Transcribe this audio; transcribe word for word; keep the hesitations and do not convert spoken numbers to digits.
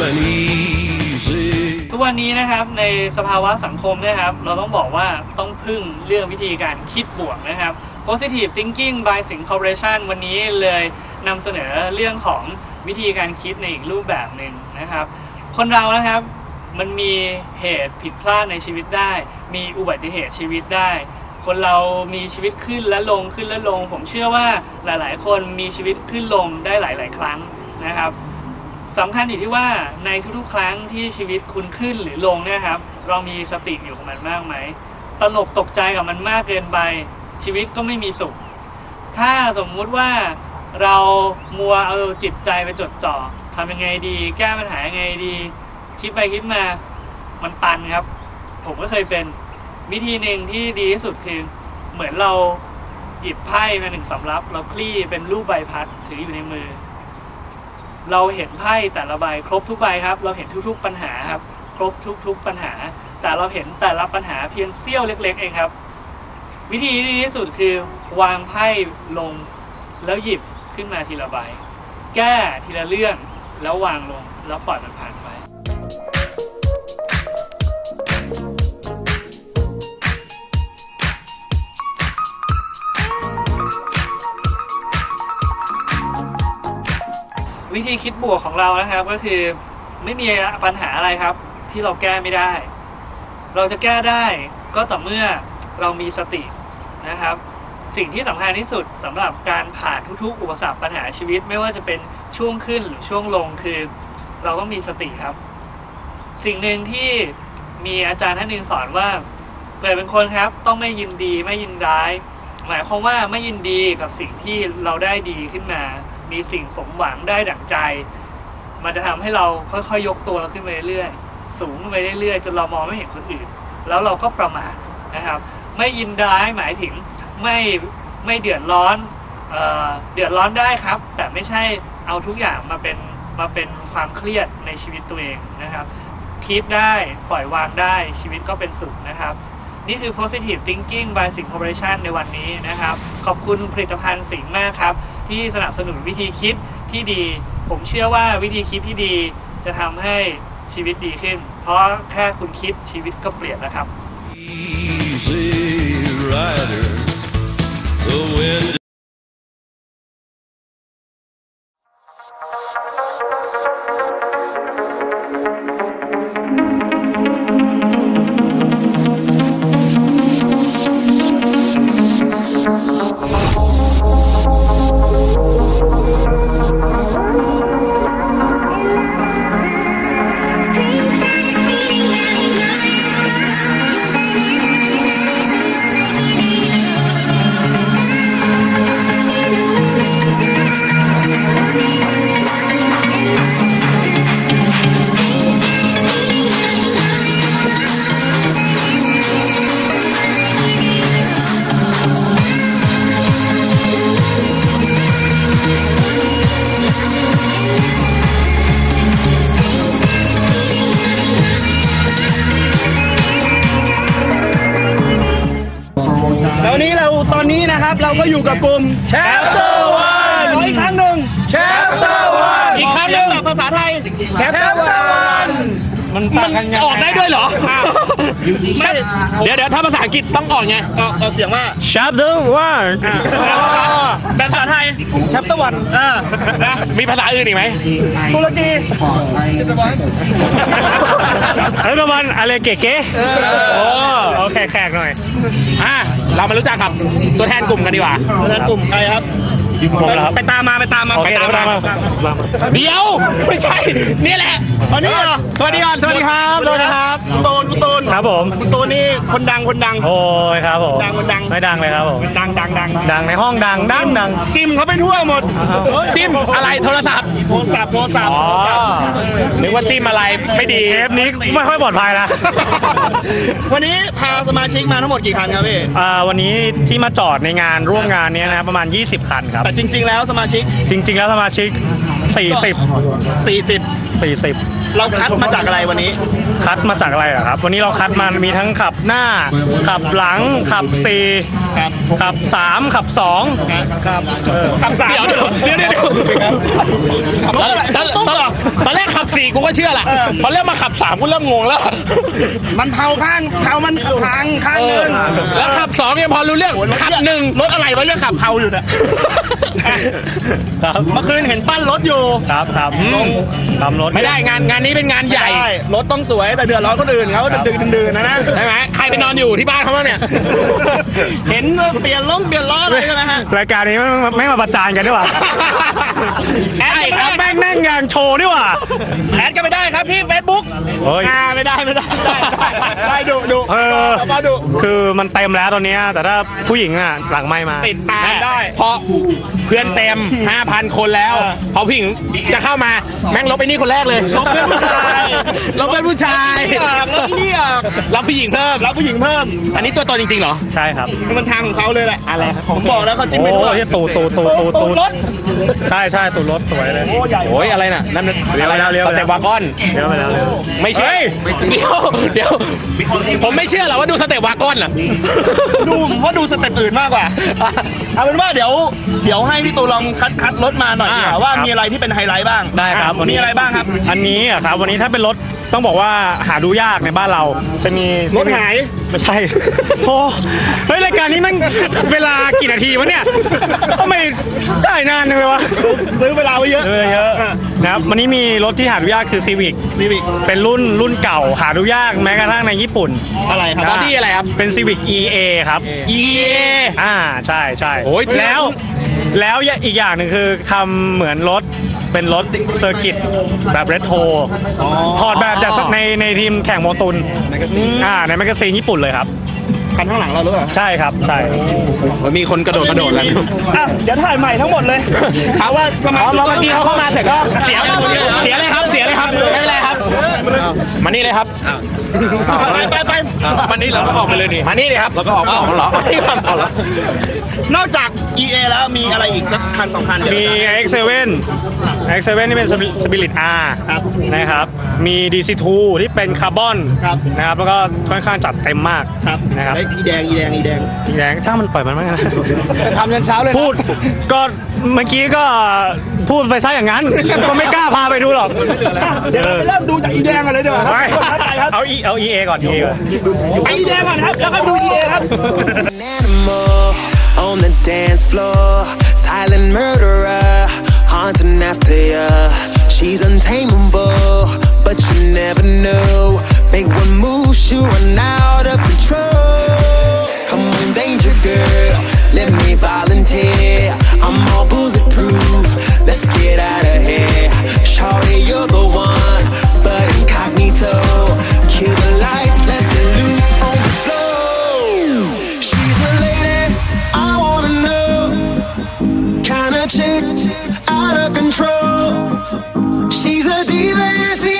ทุกวันนี้นะครับในสภาวะสังคมนะครับเราต้องบอกว่าต้องพึ่งเรื่องวิธีการคิดบวกนะครับ Positive Thinking by Sing Corporation วันนี้เลยนำเสนอเรื่องของวิธีการคิดในอีกรูปแบบหนึ่งนะครับคนเรานะครับมันมีเหตุผิดพลาดในชีวิตได้มีอุบัติเหตุชีวิตได้คนเรามีชีวิตขึ้นและลงขึ้นและลงผมเชื่อว่าหลายๆคนมีชีวิตขึ้นลงได้หลายๆครั้งนะครับสำคัญอยู่ที่ว่าในทุกๆครั้งที่ชีวิตคุณขึ้นหรือลงเนี่ยครับเรามีสติอยู่กับมันมากไหมตระหนกตกใจกับมันมากเกินไปชีวิตก็ไม่มีสุขถ้าสมมุติว่าเรามัวเอาจิตใจไปจดจ่อทำยังไงดีแก้ปัญหายังไงดีคิดไปคิดมามันตันครับผมก็เคยเป็นวิธีหนึ่งที่ดีที่สุดคือเหมือนเราหยิบไพ่มาหนึ่งสำรับเราคลี่เป็นรูปใบพัดถืออยู่ในมือเราเห็นไพ่แต่ละใบครบทุกใบครับเราเห็นทุกๆปัญหาครับครบทุกๆปัญหาแต่เราเห็นแต่ละปัญหาเพียงเสี้ยวเล็กๆเองครับวิธีที่ดีที่สุดคือวางไพ่ลงแล้วหยิบขึ้นมาทีละใบแก้ทีละเรื่องแล้ววางลงแล้วปล่อยมันผ่านไปวิธีคิดบวกของเรานะครับก็คือไม่มีปัญหาอะไรครับที่เราแก้ไม่ได้เราจะแก้ได้ก็ต่อเมื่อเรามีสตินะครับสิ่งที่สำคัญที่สุดสำหรับการผ่านทุกๆอุปสรรคปัญหาชีวิตไม่ว่าจะเป็นช่วงขึ้นหรือช่วงลงคือเราต้องมีสติครับสิ่งหนึ่งที่มีอาจารย์ท่านหนึ่งสอนว่าเกิดเป็นคนครับต้องไม่ยินดีไม่ยินร้ายหมายความว่าไม่ยินดีกับสิ่งที่เราได้ดีขึ้นมามีสิ่งสมหวังได้ดั่งใจมันจะทำให้เราค่อยๆยกตัวเราขึ้นไปเรื่อยๆสูงขึ้นไปเรื่อยๆจนเรามองไม่เห็นคนอื่นแล้วเราก็ประมาทนะครับไม่ยินร้ายหมายถึงไม่ไม่เดือดร้อนเอ่อเดือดร้อนได้ครับแต่ไม่ใช่เอาทุกอย่างมาเป็นมาเป็นความเครียดในชีวิตตัวเองนะครับคิดได้ปล่อยวางได้ชีวิตก็เป็นสุขนะครับนี่คือ Positive Thinking by Sing Corporation ในวันนี้นะครับขอบคุณผลิตภัณฑ์สิงห์มากครับที่สนับสนุนวิธีคิดที่ดีผมเชื่อว่าวิธีคิดที่ดีจะทำให้ชีวิตดีขึ้นเพราะแค่คุณคิดชีวิตก็เปลี่ยนแล้วครับแล้วนี้เราตอนนี้นะครับเราก็อยู่กับกลุ่ม Chapter วันขออีกครั้งหนึ่ง Chapter วันอีกครั้งหนึ่งภาษาไทย Chapter วันมันมันออกได้ด้วยเหรอไม่เดี๋ยวเดี๋ยวถ้าภาษาอังกฤษต้องออกไงออกออกเสียงว่า Chapter วันแบบภาษาไทย Chapter วันนะมีภาษาอื่นอีกไหมตุรกี Chapter วันChapter วันอะไรเก๋ๆโอ้โอเคแขกหน่อยอ่ะเรามารู้จักกับตัวแทนกลุ่มกันดีกว่าตัวแทนกลุ่มใครครับผมครับไปตามมาไปตามมาไปตามมาเดี๋ยวไม่ใช่นี่แหละตอนนี้เหรอสวัสดีครับสวัสดีครับสวัสดีครับคุณตูนคุณตูนครับผมคุณตูนนี่คนดังคนดังโอ้ยครับผมดังคนดังไม่ดังเลยครับผมดังดังดังดังในห้องดังดังดังจิ้มเขาไปทั่วหมดจิ้มอะไรโทรศัพท์โทรศัพท์โทรศัพท์นึกว่าจิ้มอะไรไม่ดีเทปนี้ไม่ค่อยปลอดภัยนะวันนี้พาสมาชิกมาทั้งหมดกี่คันครับพี่อ่าวันนี้ที่มาจอดในงานร่วมงานนี้นะประมาณยี่สิบคันครับแต่จริงๆแล้วสมาชิกจริงๆแล้วสมาชิกสี่สิบ สี่สิบ สี่สิบเราคัดมาจากอะไรวันนี้คัดมาจากอะไรครับวันนี้เราคัดมามีทั้งขับหน้าขับหลังขับสี่ขับสามขับสองครับขับสามเดี๋ยวเดี๋ยวเดี๋ยวเดี๋ยวตอนแรกขับสี่กูก็เชื่อแหละพอเริ่มมาขับสามกูเริ่มงงแล้วมันเผาข้างเผามันพังข้างนึงแล้วขับสองยังพอรู้เรื่องขับหนึ่งรถอะไรวะเรื่องขับเผาอยู่เนี่ยเมื่อคืนเห็นปั้นรถอยู่ครับครับทำรถไม่ได้งานงานนี้เป็นงานใหญ่รถต้องสวยแต่เดือดร้อนคนอื่นเขาดึงดึงนะนะใช่ไหมใครไปนอนอยู่ที่บ้านเขาบ้างเนี่ยเห็นเปลี่ยนล้มเปลี่ยนล้ออะไรใช่ไหมฮะรายการนี้ไม่มาประจานกันด้วยว่ะใช่ครับแม่งนั่งงานโชว์ด้วยว่ะแอดก็ไม่ได้ครับพี่เฟซบุ๊กอ่าไม่ได้ไม่ได้ได้ดูดูเออมาดูคือมันเต็มแล้วตอนนี้แต่ถ้าผู้หญิงอ่ะหลังไม่มาติดตามได้เพราะเพื่อนเต็ม ห้าพัน คนแล้วพอผู้หญิงจะเข้ามาแม่งลบไปนี่คนแรกเลยลบเพื่อนผู้ชายลบเพื่อนผู้ชายลบนี่ออกรับผู้หญิงเพิ่มรับผู้หญิงเพิ่มอันนี้ตัวตนจริงๆเหรอใช่ครับมันทางของเขาเลยแหละอะไรผมบอกแล้วเขาจิ้มไปด้วยตูตูตูตูตูรถใช่ใช่ตูรถสวยเลยโอ้ยอะไรน่ะนั่นอะไรนะสเต็ปวากอนเดี๋ยวไปแล้วไม่ใช่เดี๋ยวเดี๋ยวผมไม่เชื่อหรอกว่าดูสเต็ปวากอนเหรอดูเพราะดูสเต็ปอื่นมากกว่าเอาเป็นว่าเดี๋ยวเดี๋ยวให้พี่ตูลองคัดคัดรถมาหน่อยว่ามีอะไรที่เป็นไฮไลท์บ้างได้ครับมีอะไรบ้างครับอันนี้อ่ะครับวันนี้ถ้าเป็นรถต้องบอกว่าหาดูยากในบ้านเราจะมีรถหายไม่ใช่โอ้เฮ้ยรายการนี้มันเวลากี่นาทีวะเนี่ยทำไมได้นานเลยวะซื้อเวลาไว้เยอะเยอะนะครับวันนี้มีรถที่หาดูยากคือ Civic Civic เป็นรุ่นรุ่นเก่าหาดูยากแม้กระทั่งในญี่ปุ่นอะไรครับบอดี้อะไรครับเป็น Civic อี เอ ครับอี เออ่าใช่ใช่แล้วแล้วอีกอย่างหนึ่งคือทำเหมือนรถเป็นรถเซอร์กิตแบบเรโทรถอดแบบจากในในทีมแข่งโมตุนอ่าในแมกกาซีนญี่ปุ่นเลยครับคันข้างหลังเราหรือเปล่าใช่ครับใช่มีคนกระโดดกระโดดแล้วอ่ะเดี๋ยวถ่ายใหม่ทั้งหมมดเลยเขาว่าสมาชิกเมื่อกี้เขาเข้ามาเสร็จก็เสียเสียเลยครับเสียเลยครับไม่เป็นไรครับมานี่เลยครับไปไปไปมานี่เราก็ออกไปเลยนี่มานี่เลยครับเราก็ออกออกเหรอที่ก่อนเอาละนอกจาก อี เอ แล้วมีอะไรอีกสักคันสองคันมี เอ็กซ์ เซเว่น เอ็กซ์ เซเว่น นี่เป็น Spirit R นะครับมี ดี ซี ทู ที่เป็นคาร์บอนนะครับแล้วก็ค่อนข้างจัดเต็มมากนะครับอีแดงอีแดงอีแดงอีแดงช่างมันปล่อยมันมั้งนะทำยันเช้าเลยพูดก็เมื่อกี้ก็พูดไปซะอย่างนั้นก็ไม่กล้าพาไปดูหรอกเดี๋ยวเริ่มดูจากอีแดงกันเลยดีกว่าครับเอาอีเอาอีเอก่อนอีเอก่อนไปอีแดงก่อนครับแล้วก็ดูอีเอครับ On the dance floor, silent murderer, haunting after ya. She's untamable, but you never know. Make one move, she run out of control. Come on, danger girl, let me volunteer. I'm all bulletproof. Let's get out of here. Shorty, you're the one, but incognito. Kill the lights, let's get loose on the floor. She's a lady, I wanna know. Kinda chick, out of control. She's a diva, and she